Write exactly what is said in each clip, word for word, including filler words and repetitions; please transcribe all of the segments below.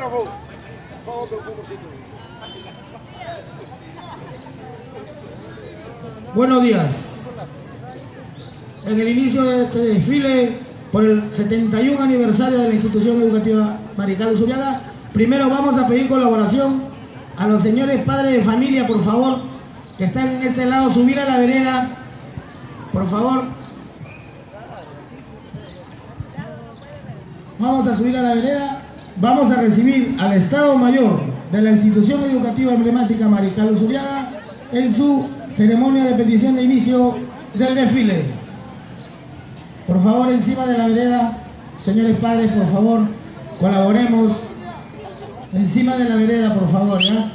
fotógrafo. Vamos con un poquito. Buenos días. En el inicio de este desfile por el setenta y uno aniversario de la institución educativa Mariscal Luzuriaga, primero vamos a pedir colaboración a los señores padres de familia, por favor, que están en este lado, subir a la vereda, por favor. Vamos a subir a la vereda, vamos a recibir al Estado Mayor de la institución educativa emblemática Mariscal Luzuriaga en su ceremonia de petición de inicio del desfile. Por favor, encima de la vereda, señores padres, por favor, colaboremos. Encima de la vereda, por favor, ¿ya?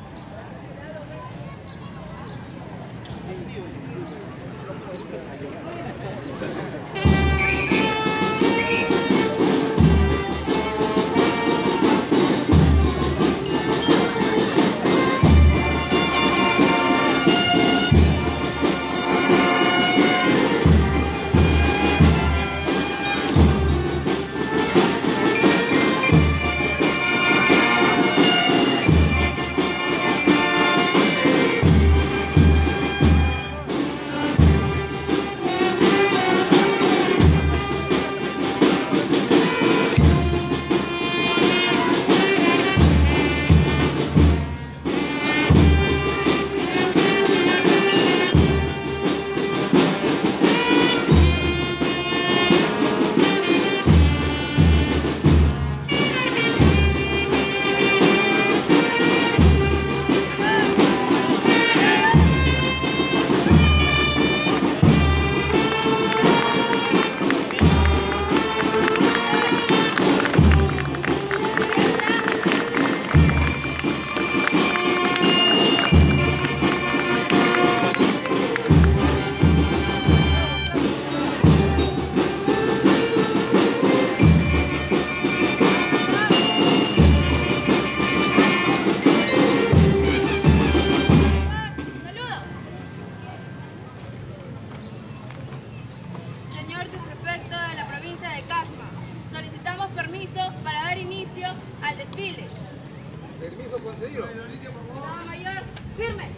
Permiso concedido. Estado Mayor, firme.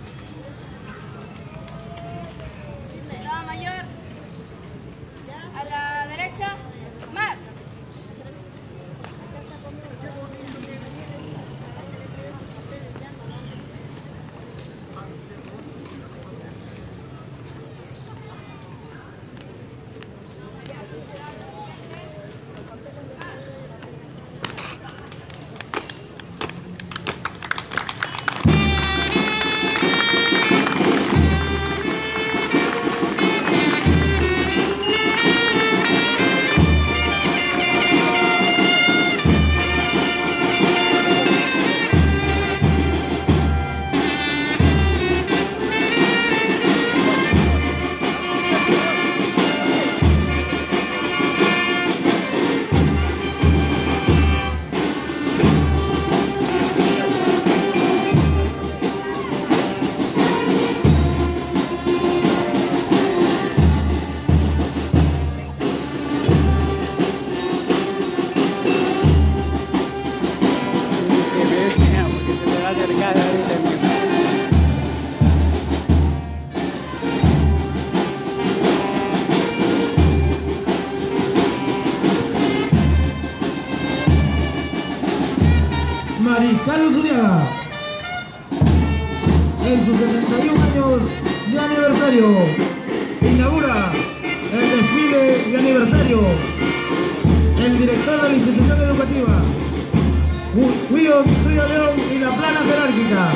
Estado Mayor, a la derecha, más. Mariscal Luzuriaga, en sus setenta y uno años de aniversario, inaugura el desfile de aniversario. El director de la institución educativa, Guido Río León y la plana jerárquica.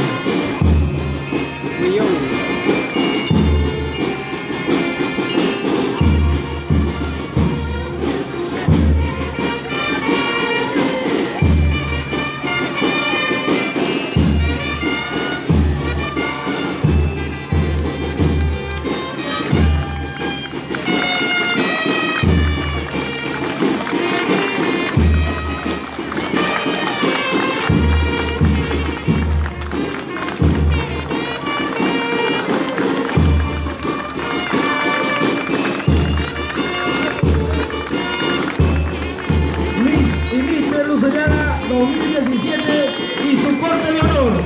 diecisiete y su corte de honor.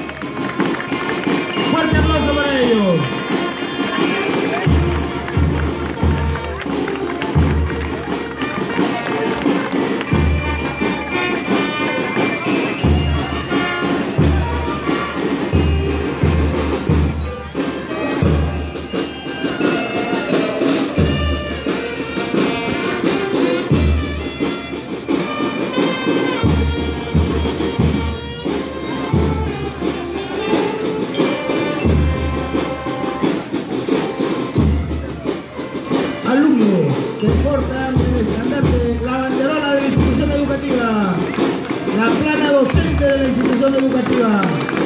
Fuerte aplauso para ellos. Alumnos que portan en el estandarte la banderola de la institución educativa, la plana docente de la institución educativa,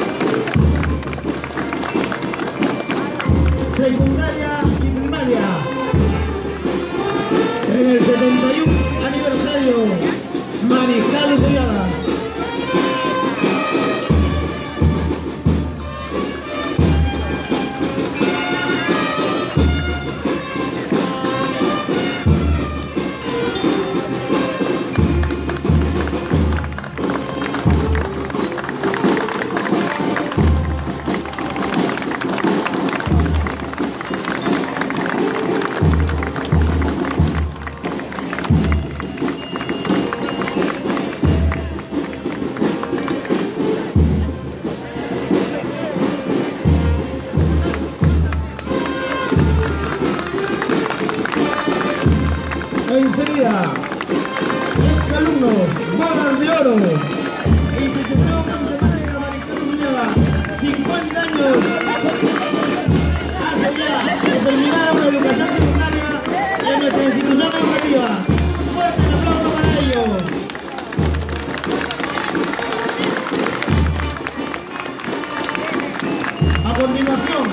secundaria y primaria, en el setenta y uno aniversario Mariscal Luzuriaga. Enseguida, exalumnos, bodas de oro, institución emblemática Mariscal Luzuriaga, cincuenta años hace ya que terminara una educación secundaria en nuestra institución educativa. Fuerte el aplauso para ellos. A continuación,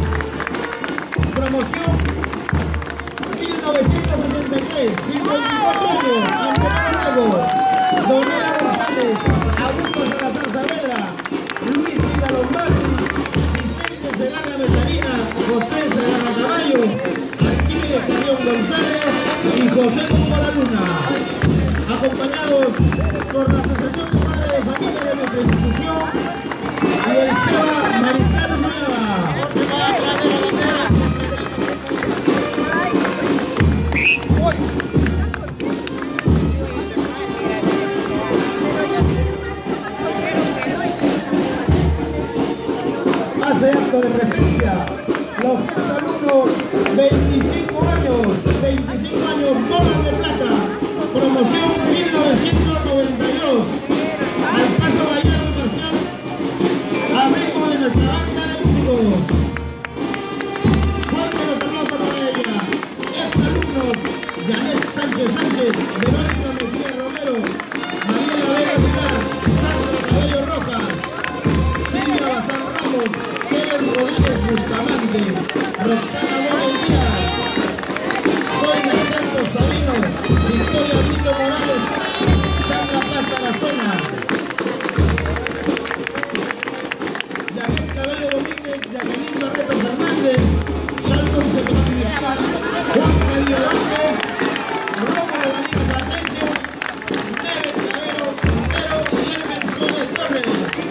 promoción mil novecientos sesenta y tres, cincuenta y cuatro años, Antonio Lago, Donela González, Augusto Salazar Saavedra, Luis Silva Lombardi, Vicente Segarra Metarina, José Segarra Caballo, Arquímedes Carrión González y José Hugo La Luna, acompañados por la Asociación de Padres de Familia de nuestra institución y el SEBA Mariscal Luzuriaga. Hace acto de presencia los alumnos, veinticinco años, veinticinco años, bolas de plata, promoción mil novecientos noventa y dos, al paso Gallardo Marcial, amigo de nuestra banda de músicos. Fuerte los aplausos para ella, exalumnos, Janet Sánchez Sánchez, Verónica Mejía Romero, Mariela Vega Pilar, Sandra Cabello Rojas, Silvia Bazán Ramos, Helen Rodríguez Bustamante, Roxana Gómez Díaz, Sonia Santos Sabino, Victoria Brito Morales, Changa Paz Tarazona, Janet Cabello Domínguez, Jacqueline Barreto Fernández, Shalton Sebastián, Juan Mario Vázquez, Rómulo Benítez Atencio, Neve Cabello Quintero y Elmen Flores Torres.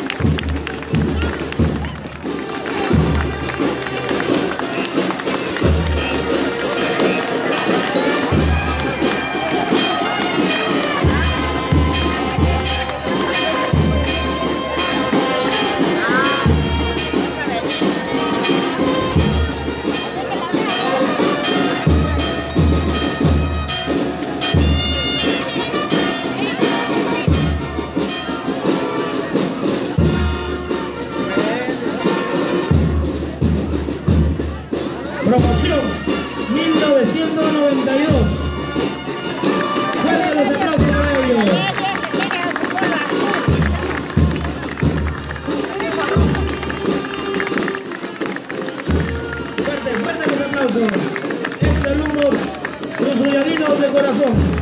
Promoción mil novecientos noventa y dos. Fuerte los aplausos para ellos. Fuerte, fuerte los aplausos. Exalumnos, los ruyadinos de corazón.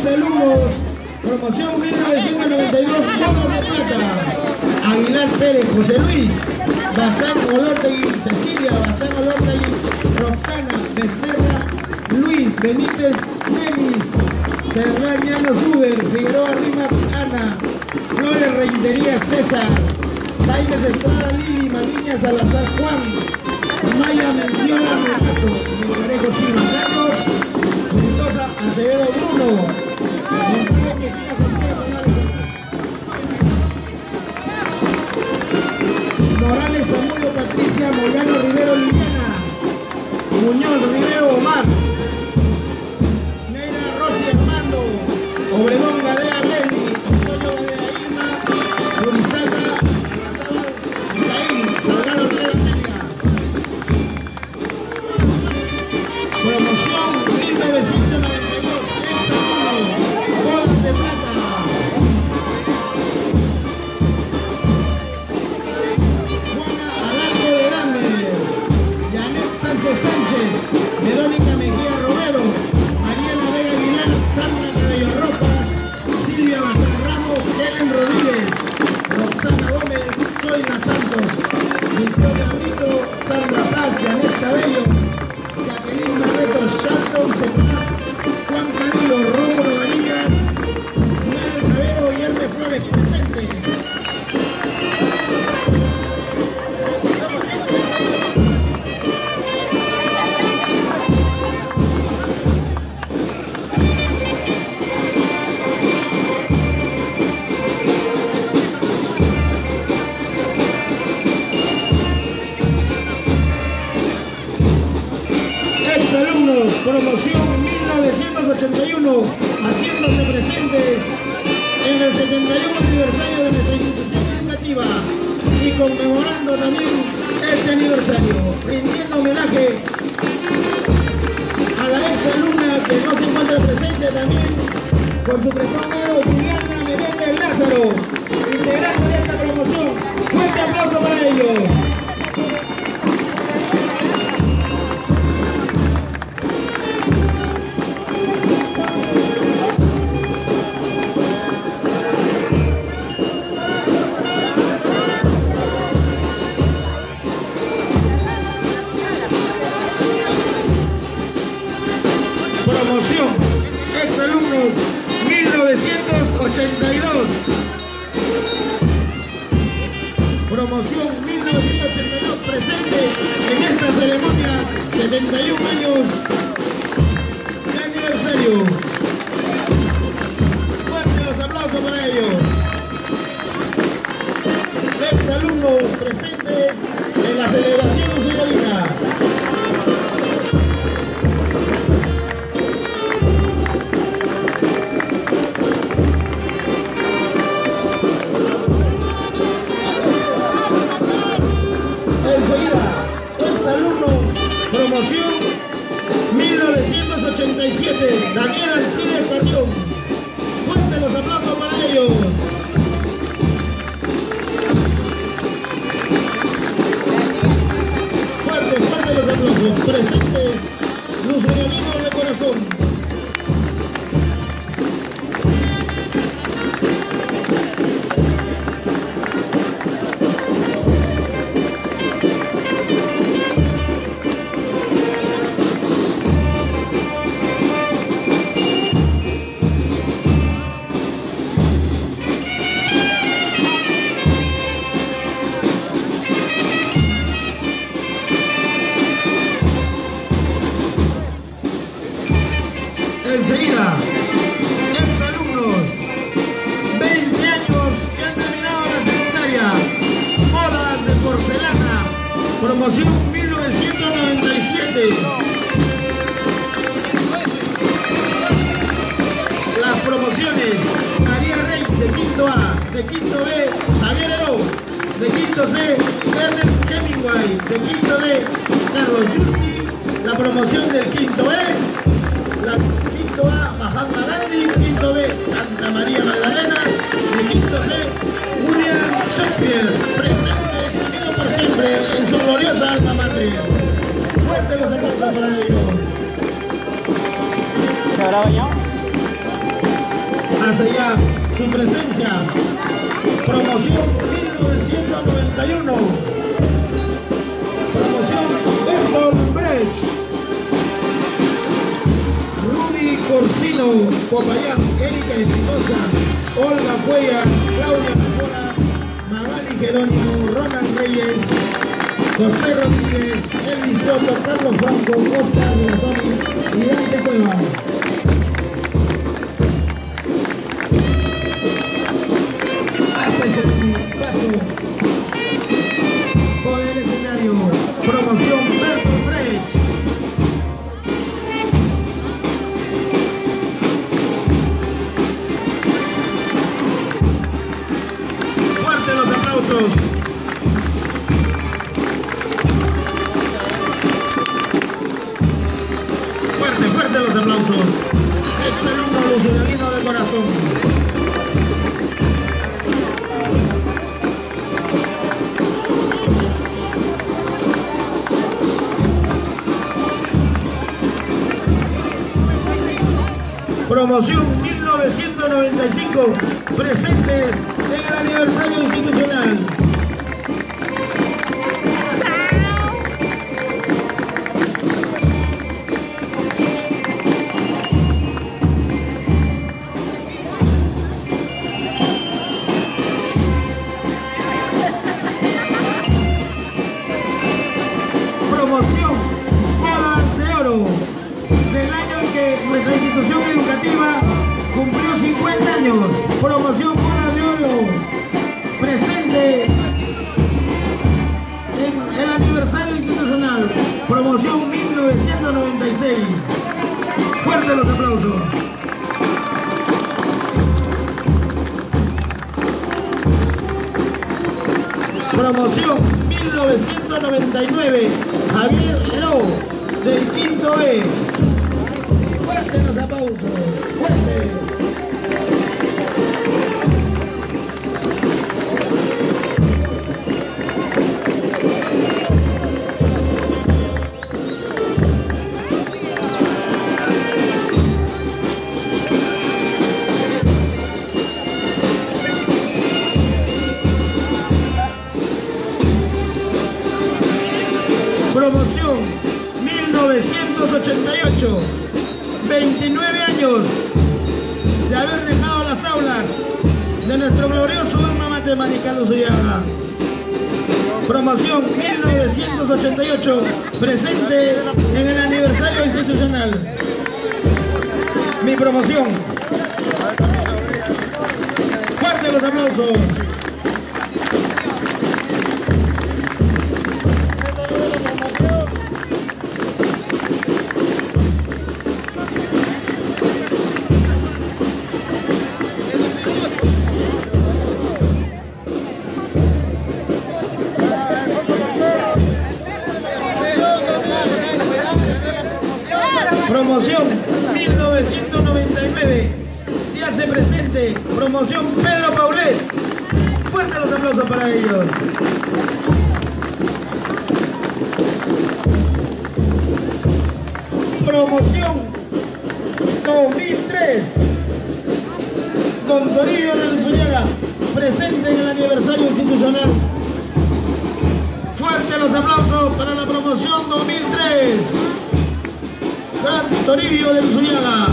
Exalumnos, promoción mil novecientos noventa y dos, bonos de plata. Aguilar Pérez, José Luis, Bazán Olortegui, Cecilia, Bazán Olortegui, Roxana Becerra, Luis Benítez Nenis, Cerdán Llanos Uber, Figueroa Rima Ana, Flores Rentería César, Bailes Estrada Lili, Maliña Salazar Juan, Maya Mendiola Renato, Milgarejo Silva Carlos, Mendoza Acevedo Bruno, Montaña Quejía José Morales Samudio Patricia, Moyano Rivero Liliana, Muñoz Rivero Omar, Neira Rossi Armando, Obregón Gadea Lenny, Antonio Gadea Irma, Urizaga, Razabal, Micaín, Salgado de América. Promoción mil novecientos noventa y dos, Exalumno, bolas de plata. Juana Alarco de Grande, Janet Sánchez Sánchez, Verónica Mejía Romero, Mariela Vega Aguilar, Sandra Cabello Rojas, Silvia Bazán Ramos, Helen Rodríguez, Roxana Gómez, Zoila Santos, Victoria Brito, Sandra Paz, Janet Cabello, Jacqueline Barreto, Shanton Cepeda, Juan Camilo, Rómulo Varillas, Miguel Cabello y Hermes Flores presente. Exalumnos, promoción mil novecientos ochenta y uno, haciéndose presentes en el setenta y uno aniversario de nuestra institución educativa y conmemorando también este aniversario, rindiendo homenaje a la exalumna que no se encuentra presente también con su prestado Juliana Menéndez Lázaro, integrante de esta promoción. Fuerte aplauso para ellos. Promoción Exalumnos mil novecientos ochenta y dos. Promoción mil novecientos ochenta y dos presente en esta ceremonia, setenta y un años de aniversario. Fuerte los aplausos para ellos. Exalumnos presentes en la celebración ciudadana. Enseguida, exalumnos, promoción mil novecientos ochenta y siete, Daniel Alcides Carrión. Fuerte los aplausos para ellos. Fuerte, fuerte los aplausos. Presentes, Luzurianinos de corazón. Enseguida, exalumnos, veinte años que han terminado la secundaria, bodas de porcelana, promoción mil novecientos noventa y siete. Las promociones, María Rey de quinto A, de quinto B, Javier Heró, de quinto C, Ernest Hemingway, de quinto D, Carlos Justi, la promoción del quinto E, la quinto A, Mahatma Gandhi, quinto B, Santa María Magdalena, de quinto C, William Shakespeare, presente, unido por siempre en su gloriosa alma mater. Fuerte los aplausos para ellos. ¿Se habrá bañado? hace ya su presencia. Promoción mil novecientos noventa y uno. Promoción Bertolt Brecht. Rudy Corsino, Popayán, Erika Espinosa, Olga Cuella, Claudia Mejora, Magali Jerónimo, Ronald Reyes, José Rodríguez, Elvis Soto, Carlos Franco, Oscar Latoni y Dante Cueva. Paso por el escenario. Promoción Bertolt Brecht. Fuerte los aplausos. Fuerte, fuerte los aplausos. Excelente lucianino de corazón. Promoción mil novecientos noventa y cinco, presentes en el aniversario institucional. Promoción Bolas de Oro del año en que nuestra institución educativa cumplió cincuenta años. Promoción Bolas de Oro presente en el aniversario institucional. Promoción mil novecientos noventa y seis. Fuerte los aplausos. Promoción mil novecientos noventa y nueve, Javier Heró, del quinto E. Fuerte los aplausos, fuerte. Promoción mil novecientos ochenta y ocho, veintinueve años de haber dejado las aulas de nuestro glorioso alma mater Marical Luzuriaga. Promoción mil novecientos ochenta y ocho, presente en el aniversario institucional. Mi promoción. Fuerte los aplausos. Promoción mil novecientos noventa y nueve, se hace presente. Promoción Pedro Paulet. Fuerte los aplausos para ellos. Promoción dos mil tres, Don Toribio de Luzuriaga, presente en el aniversario institucional. Fuerte los aplausos para la promoción dos mil tres. Gran Toribio de Luzuriaga.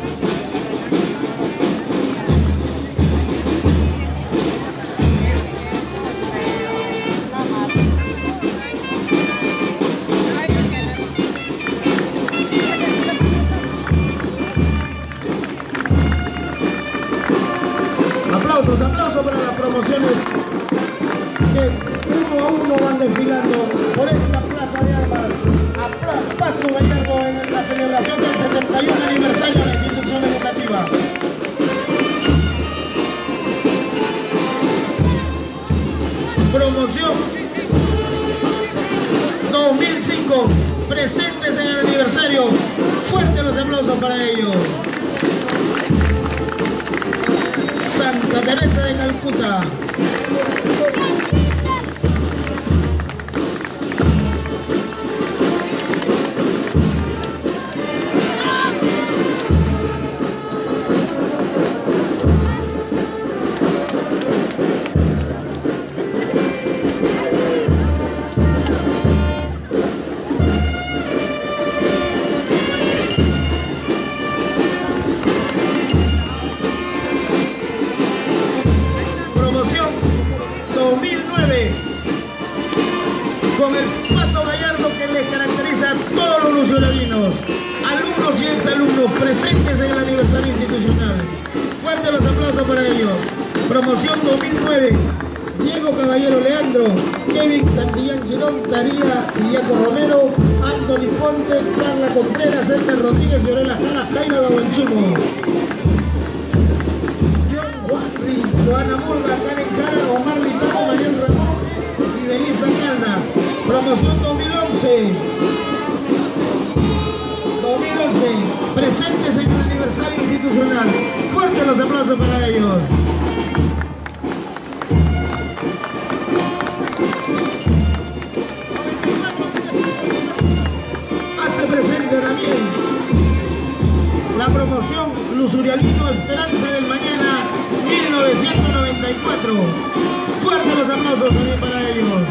Aplausos, aplausos para las promociones que uno a uno van desfilando por esta plaza de armas. A paso gallardo en la celebración del setenta y uno aniversario de la institución educativa. Promoción dos mil cinco, presentes en el aniversario. Fuertes los aplausos para ellos. Santa Teresa de Calcuta. Promoción dos mil nueve, Diego Caballero Leandro, Kevin Santillán Girón, Daría Sillaco Romero, Anthony Fonte, Carla Contreras, Edgar Rodríguez, Fiorella Jara, Jaina Dabuenchumo. John Juanri, Joana Murga, Karen Jara, Omar Litaco, Mariel Ramón y Belisa Caldas. Promoción dos mil once. dos mil once, presentes en el aniversario institucional. Fuertes los aplausos para ellos. Hace presente también la promoción Lusurialino Esperanza del Mañana mil novecientos noventa y cuatro. Fuertes los aplausos también para ellos.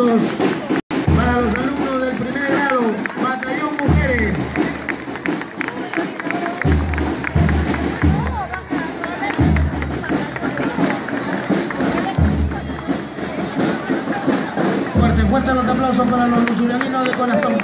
aplausos para los alumnos del primer grado, Batallón Mujeres. Fuerte, fuerte los aplausos para los luchurianos de corazón.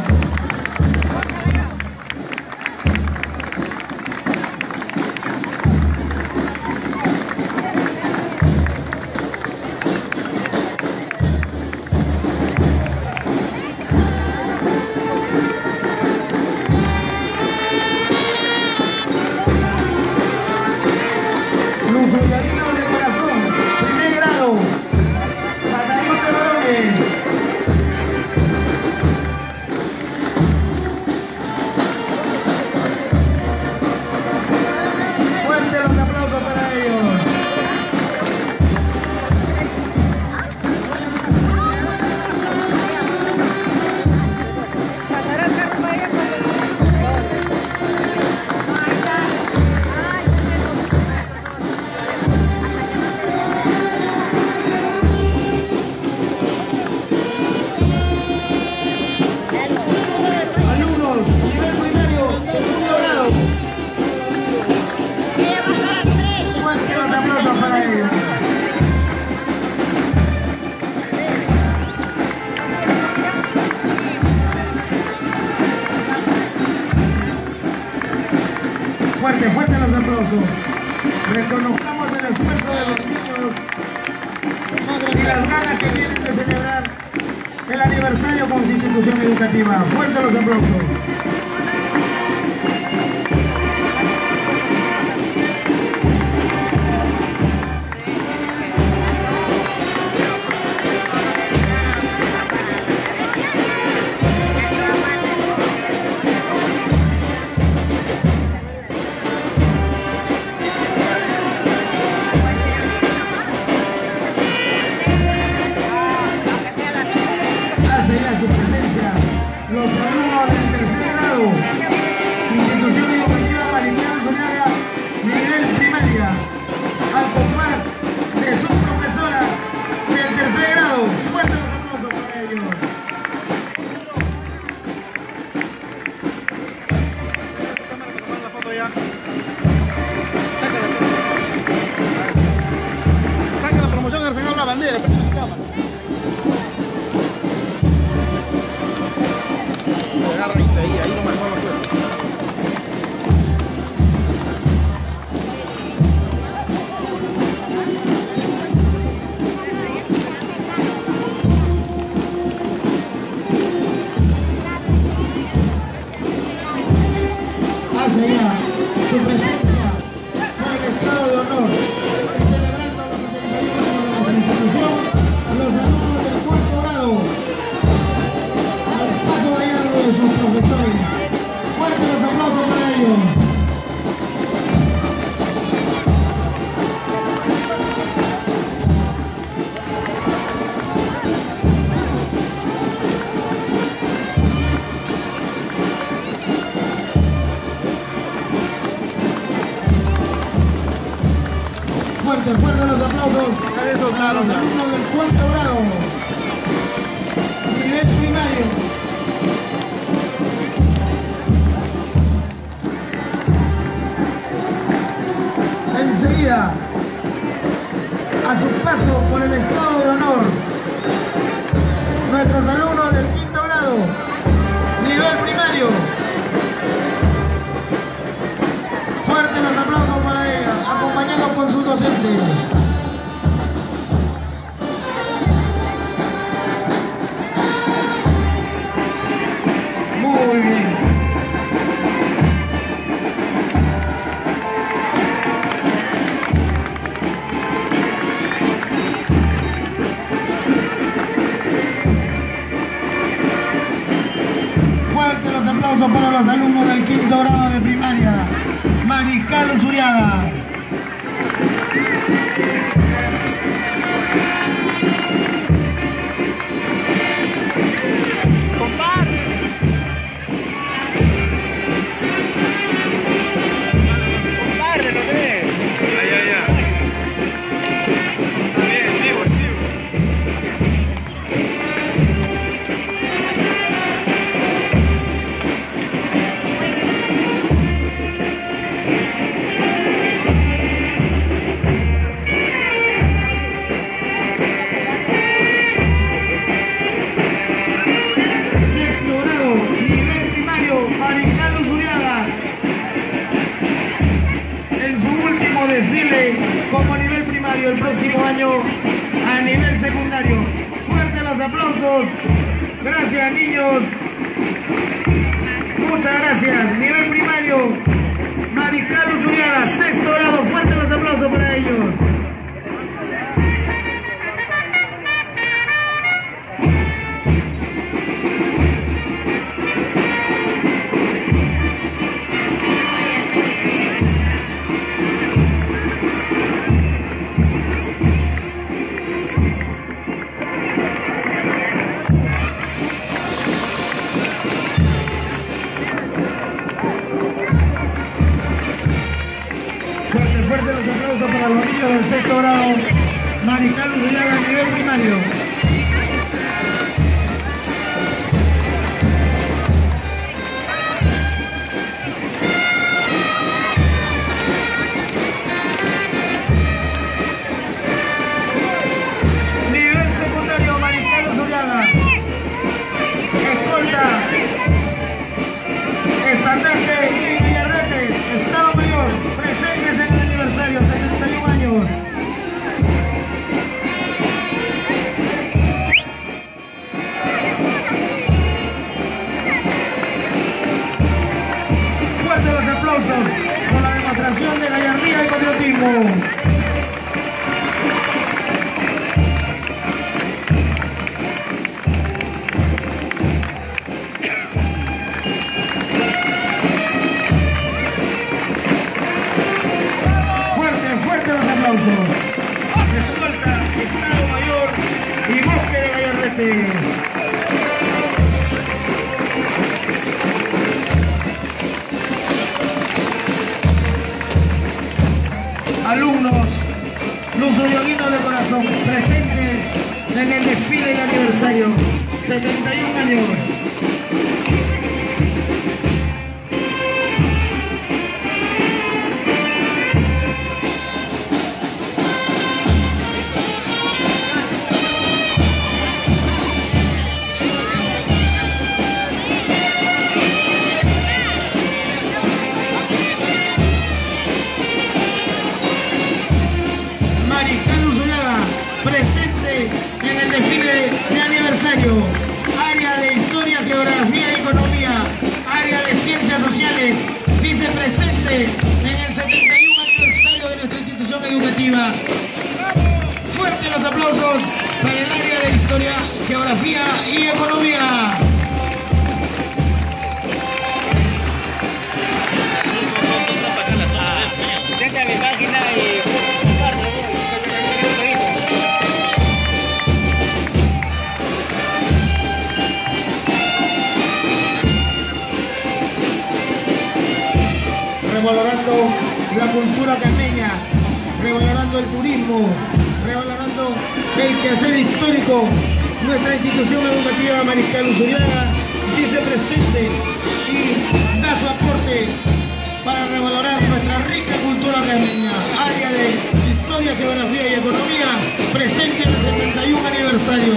Fuerte, fuerte los aplausos. Reconozcamos el esfuerzo de los niños y las ganas que tienen de celebrar el aniversario como institución educativa. Fuerte los aplausos. Su presencia, los alumnos del tercer grado, institución educativa Marical Zuriaga, nivel primaria, al compás de sus profesoras del tercer grado. Fuerte los aplausos para ellos. Saca la promoción, Arsenal la bandera, pero en cámara. Ahí, ahí no me acuerdo fuerte. Hace ya su presencia por el estado de honor, celebrando los setenta y uno de la institución, los alumnos del cuarto grado, al paso de algo de sus profesores. Fuerte los aplausos para ellos. Fuerte, fuerte los aplausos a los alumnos del cuarto grado, nivel primario. Enseguida, a su paso por el estado de honor, nuestros alumnos del quinto grado, nivel primario. Fuerte los aplausos para ella, acompañados por sus docentes. Muy bien. Fuerte los aplausos para los alumnos del quinto grado de primaria, Marical Zuriaga. como a nivel primario el próximo año a nivel secundario. Fuertes los aplausos. Gracias, niños. Muchas gracias. Nivel primario, Mariscal Usuriaga, sexto grado. Fuertes los aplausos para ellos. Fuerte los aplausos para los niños del sexto grado, Mariscal Usuriaga a nivel primario. Nivel secundario, Mariscal Usuriaga. Escolta, estandarte y Gallardete, Estado Mayor, presentes en el aniversario, setenta y un años. Fuertes los aplausos por la demostración de gallardía y patriotismo. Escolta, Estado Mayor y Bosque de Gallardete. Alumnos lusuriaguinos de corazón, presentes en el desfile del aniversario, setenta y un años. Presente en el desfile de aniversario, área de historia, geografía y economía, área de ciencias sociales, dice presente en el setenta y un aniversario de nuestra institución educativa. Fuertes los aplausos para el área de historia, geografía y economía. Vete a mi página y revalorando la cultura cameña, revalorando el turismo, revalorando el quehacer histórico. Nuestra institución educativa Mariscal Usuriaga dice presente y da su aporte para revalorar nuestra rica cultura cameña, área de historia, geografía y economía, presente en el setenta y un aniversario.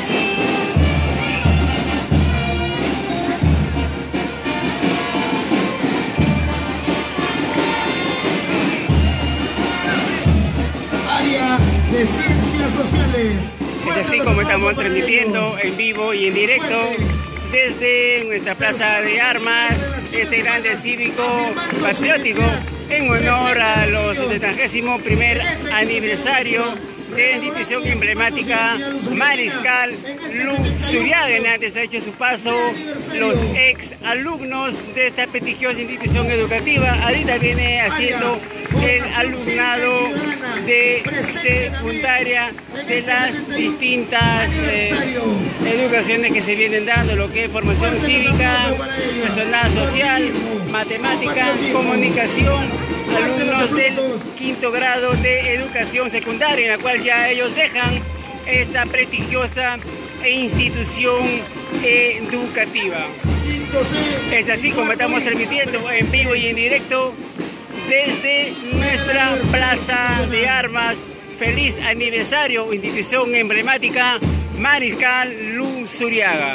De ciencias sociales. Es así como estamos transmitiendo en vivo y en directo desde nuestra Plaza de Armas, este grande cívico patriótico en honor a los setenta y primer aniversario de la institución emblemática Mariscal Usuriaga. Antes ha hecho su paso los ex alumnos de esta prestigiosa institución educativa. Ahorita viene haciendo el alumnado de secundaria de las distintas eh, educaciones que se vienen dando, lo que es formación cívica, personal social, matemática, comunicación, alumnos del quinto grado de educación secundaria, en la cual ya ellos dejan esta prestigiosa institución educativa. Es así como estamos transmitiendo en vivo y en directo desde nuestra Plaza de Armas. Feliz aniversario, institución emblemática Mariscal Usuriaga.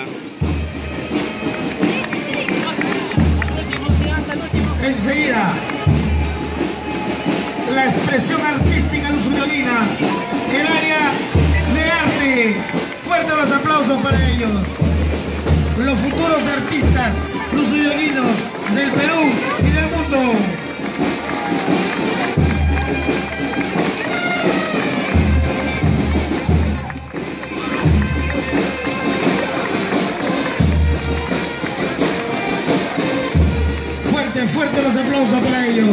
Enseguida la expresión artística lusurioguina, el área de arte. Fuertes los aplausos para ellos. Los futuros artistas lusurioguinos del Perú y del mundo. Fuerte, fuerte los aplausos para ellos.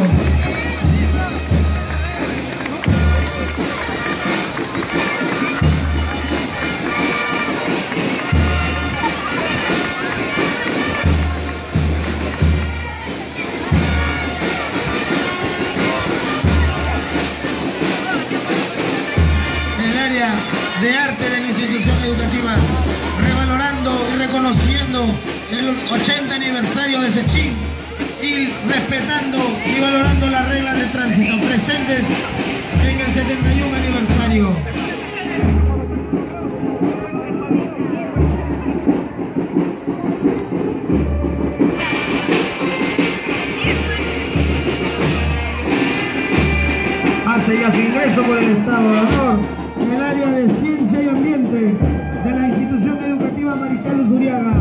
De arte de la institución educativa, revalorando y reconociendo el ochenta aniversario de Sechín y respetando y valorando las reglas de tránsito presentes en el setenta y uno aniversario. Hace ya su ingreso por el Estado de Honor en el área de Ciencia y Ambiente de la institución educativa Mariscal Luzuriaga.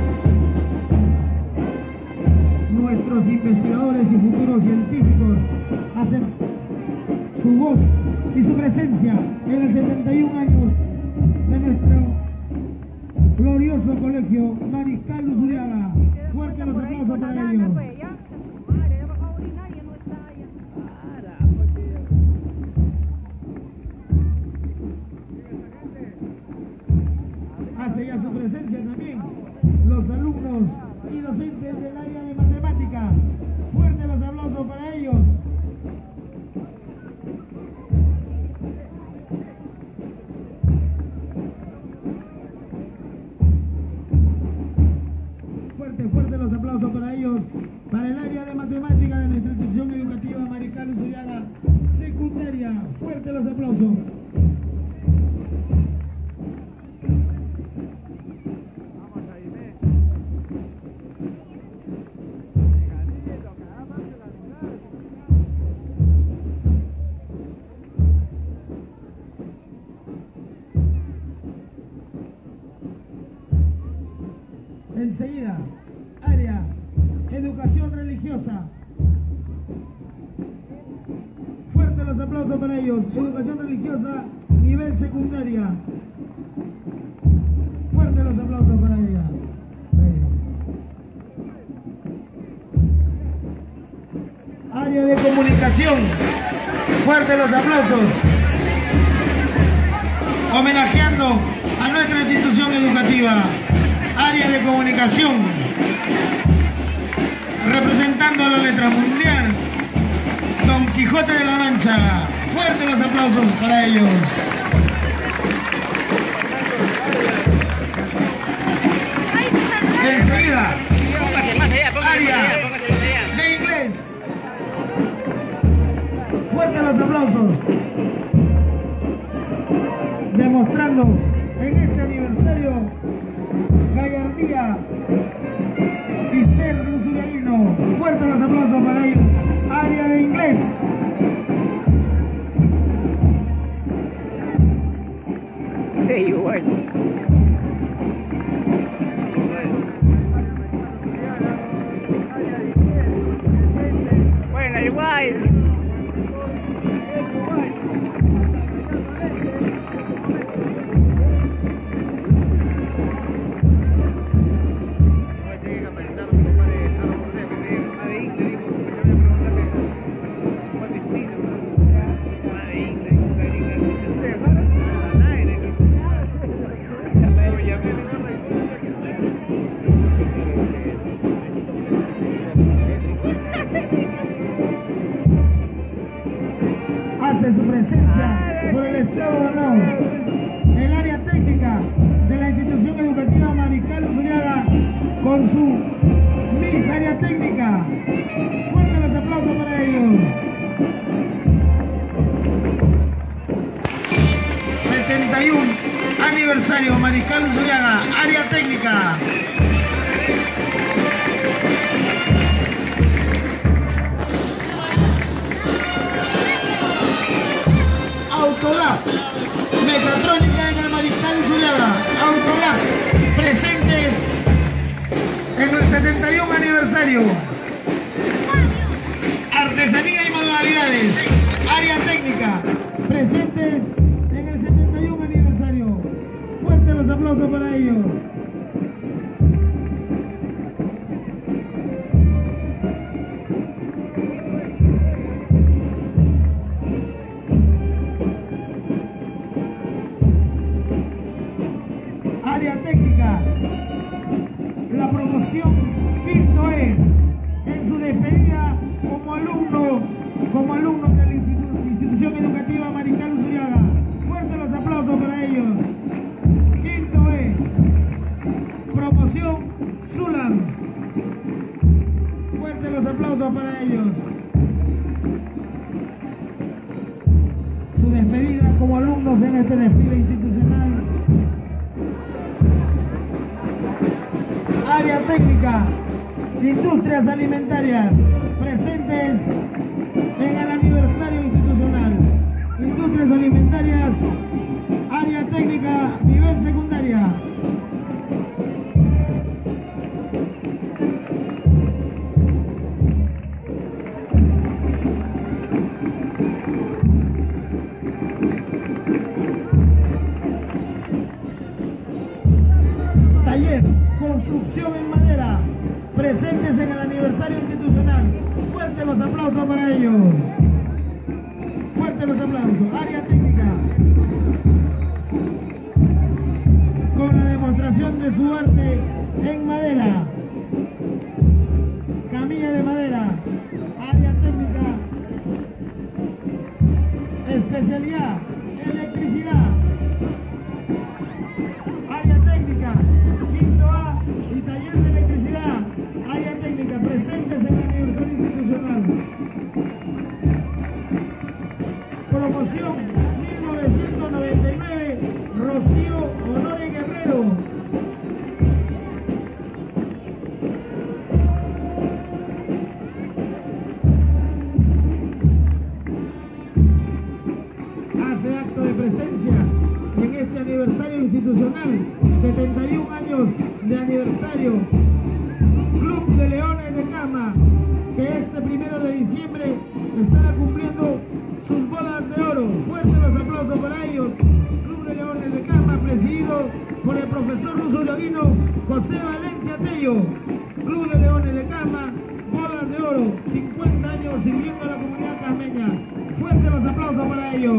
Nuestros investigadores y futuros científicos hacen su voz y su presencia en el setenta y un años de nuestro glorioso colegio Mariscal Luzuriaga. Fuerte los aplausos para ellos. Hace ya su presencia también los alumnos y docentes del área de matemática. Fuerte los aplausos para ellos. Fuerte, fuerte los aplausos para ellos. Para el área de matemática de nuestra institución educativa Mariscal Luzuriaga secundaria. Fuerte los aplausos. Enseguida, área, educación religiosa. Fuerte los aplausos para ellos. Educación religiosa, nivel secundaria. Fuerte los aplausos para ella. Área de comunicación. Fuerte los aplausos. Homenajeando a nuestra institución educativa. Área de comunicación, representando a la letra mundial, Don Quijote de la Mancha. Fuertes los aplausos para ellos. Enseguida, área de inglés. Fuertes los aplausos. Demostrando en este aniversario gallardía y ser luzuriaguino. Fuertes los aplausos para ellos. Área de inglés. Sí, igual. Bueno, igual. Hace su presencia por el Estado de Honor, el área técnica de la institución educativa Mariscal Luzuriaga con su Miss Área Técnica. Fuertes los aplausos para ellos. setenta y uno aniversario Mariscal Luzuriaga, Área Técnica. Autolab, Mecatrónica en el Mariscal Zuriaga, Autolab, presentes en el setenta y uno aniversario. Artesanía y manualidades, área técnica, presentes en el setenta y uno aniversario. Fuertes los aplausos para ellos. Área técnica, la promoción Quinto E en su despedida como alumno, como alumno de la institu institución educativa Mariscal Zuriaga. Fuertes los aplausos para ellos. Quinto E, promoción Zulans. Fuertes los aplausos para ellos. Su despedida como alumnos en este desfile institucional. Área técnica, industrias alimentarias, presentes en el aniversario institucional. Industrias alimentarias, área técnica, nivel secundaria. Taller, construcción en madera, presentes en el aniversario institucional. Fuertes los aplausos para ellos. Fuertes los aplausos. Área técnica, con la demostración de su arte en madera. Camilla de madera. Área técnica, especialidad, electricidad. Área técnica, quinto A y taller de electricidad. Área técnica, presentes en el aniversario institucional. Promoción mil novecientos noventa y nueve, Rocío Honores Guerrero. Hace acto de presencia en este aniversario institucional, setenta y un años de aniversario. Club de Leones de Cama, que este primero de diciembre estará cumpliendo sus bodas de oro. Fuertes los aplausos para ellos. Club de Leones de Cama, presidido por el profesor Ruso Leodino José Valencia Tello. Club de Leones de Cama, bodas de oro, cincuenta años sirviendo a la comunidad cameña. Fuertes los aplausos para ellos.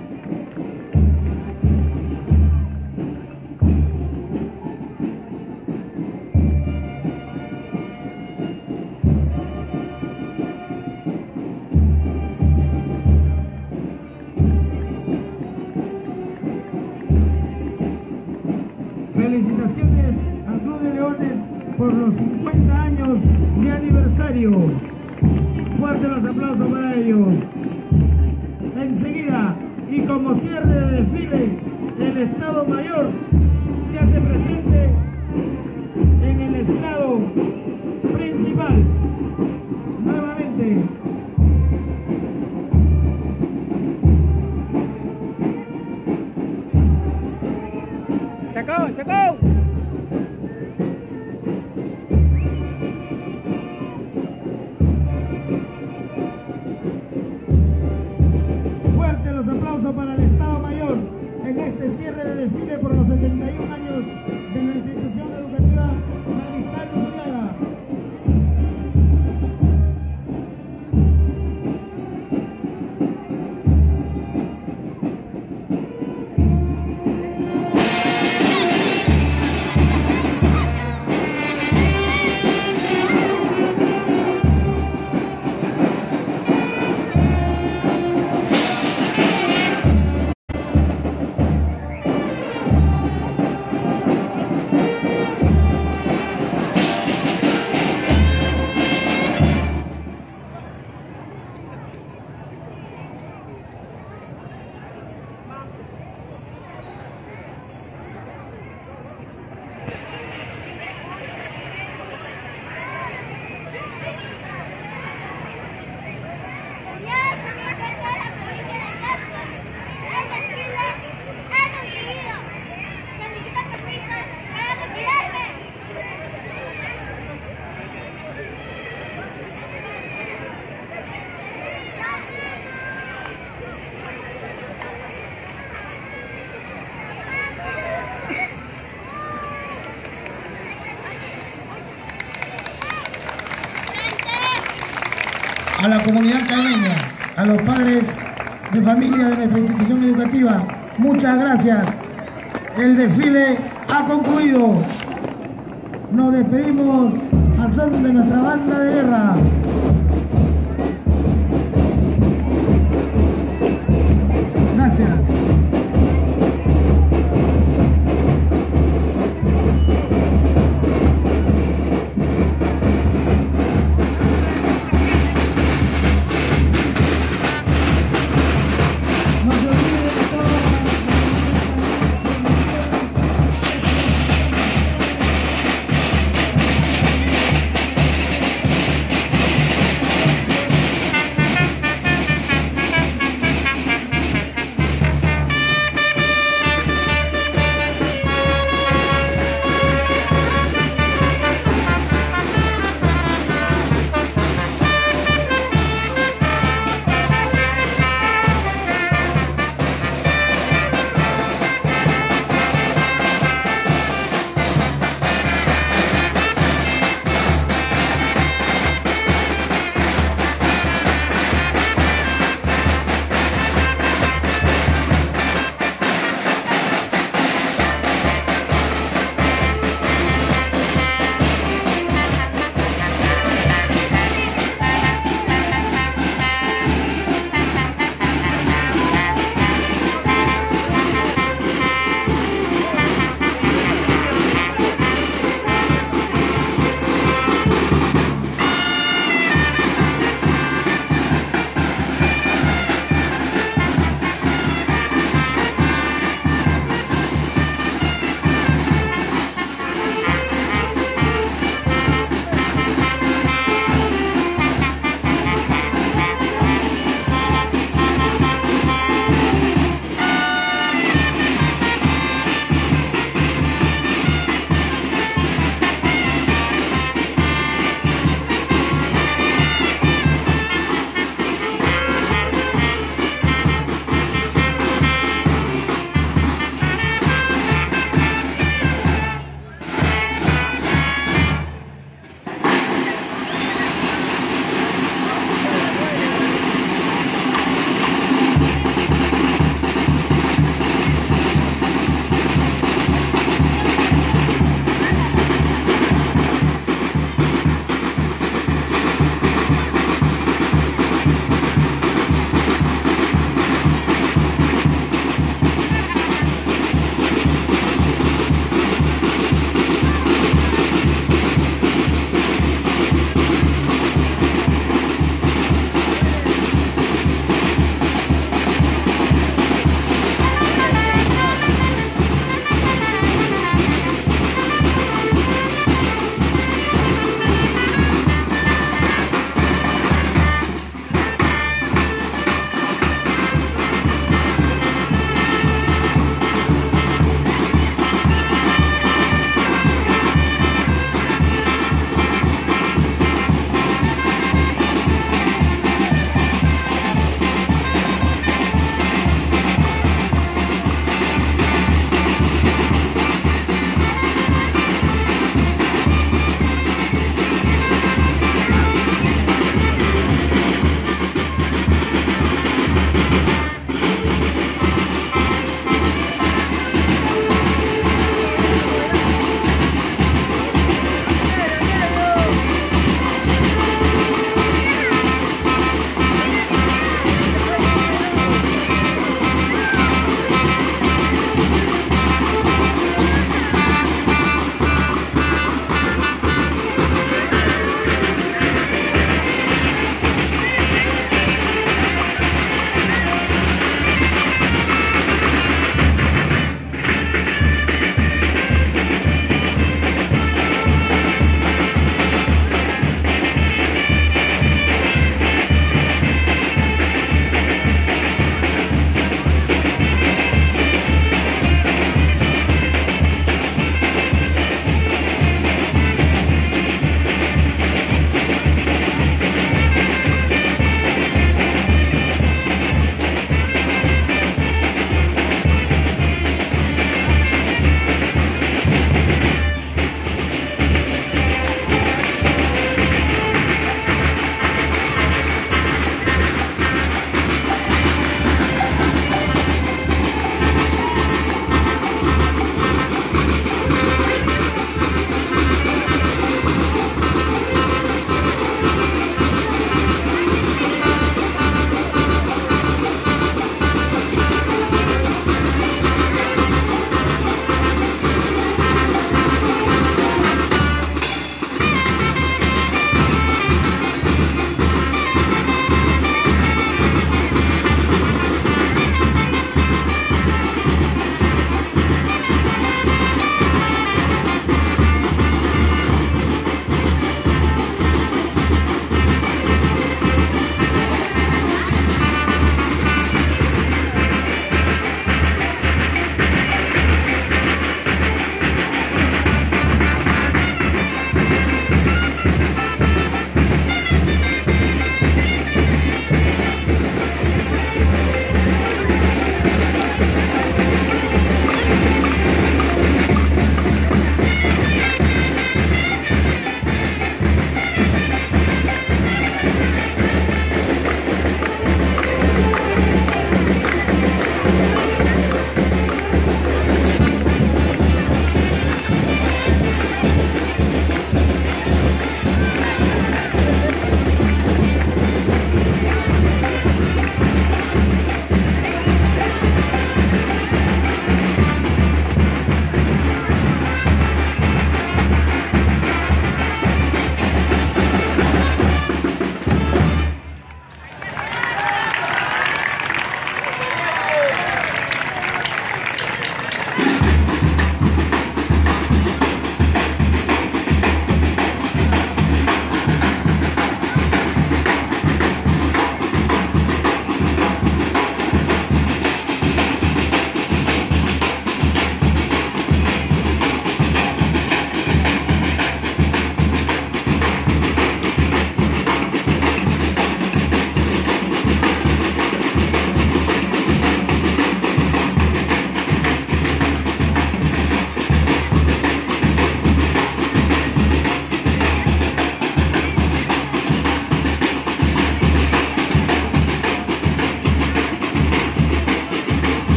Felicitaciones al Club de Leones por los cincuenta años de aniversario. Fuertes los aplausos para ellos. Enseguida, y como cierre de desfile, el Estado Mayor se hace presente en el Estado principal. Nuevamente. ¡Chacón, chacón! Fuerte los aplausos para el Estado Mayor en este cierre de desfile por los setenta y un años de la institución educativa Mariscal Zuriaga. a la comunidad calmeña, a los padres de familia de nuestra institución educativa. Muchas gracias. El desfile ha concluido. Nos despedimos al son de nuestra banda de guerra.